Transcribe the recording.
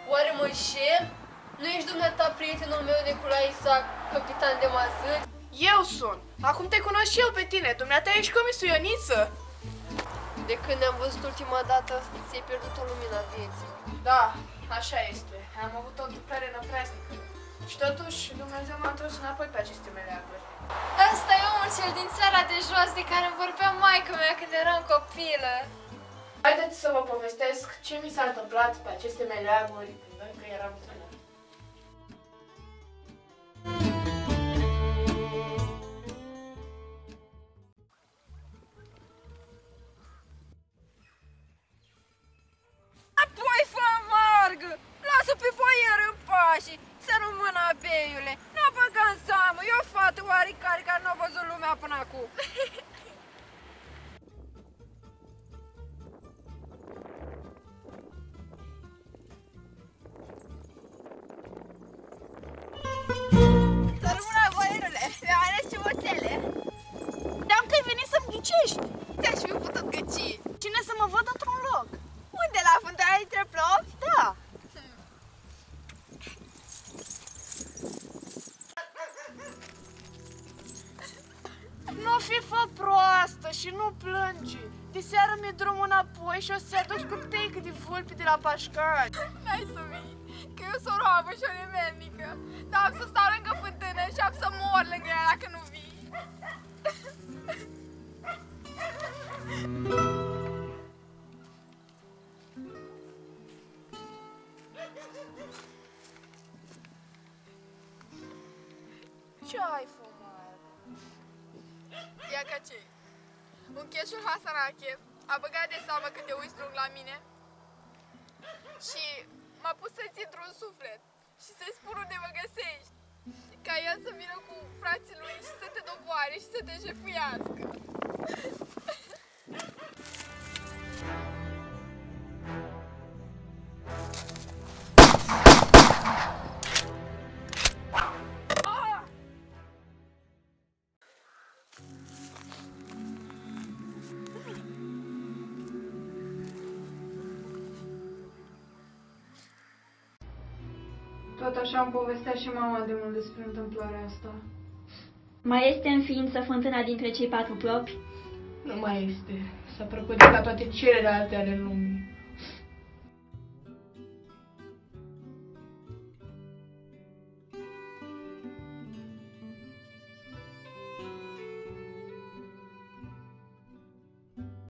Oare mă înșel? Nu ești dumneata prietenul meu Nicolae Isaac, capitan de mazări? Eu sunt. Acum te cunosc și eu pe tine. Dumneata ești comisul Ioniță. De când ne-am văzut ultima dată, ți-ai pierdut o lumina vieții. Da, așa este. Am avut o duplare năpreasnică. Și totuși, Dumnezeu m-a întors înapoi pe aceste meleaguri. Ăsta e omul cel din țara de jos de care îmi vorbea maică mea când eram copilă. Haideți să vă povestesc ce mi s-a întâmplat pe aceste meleaguri când eram tânăr. Apoi fă margă! Lasă pe boier în pași! Să rămână abeiule! N-a băga în seamă! E o fată oarecare care n-a văzut lumea până acum! Să rămână boierule! Mi-am ales ciuboțele! Știam că ai venit să-mi ghicești! Ți-aș fi putut ghici! Cine să mă văd într-un loc? Unde? La fântâna dintre plopi? Da! Nu fi fă proastă și nu plângi! Diseară mi-e drumul înapoi și o să-ți aduci cupteică de vulpi de la Pașcani. N-ai să vii, că eu sunt roabă și o nemernică. Dar am să stau lângă fântână și am să mor lângă ea dacă nu vii. Ce ai fumat? Ia ca ce? Un cheșul Hasanache a băgat de seamă când te uiți drung la mine și m-a pus să ții într-un suflet și să-i spun unde mă găsești, ca ea să vină cu frații lui și să te doboare și să te jefuiască. Tot așa îmi povestea și mama de mult despre întâmplarea asta. Mai este în ființă fântâna dintre cei patru plopi? Nu mai este. S-a prăpădit ca toate celelalte ale lumii.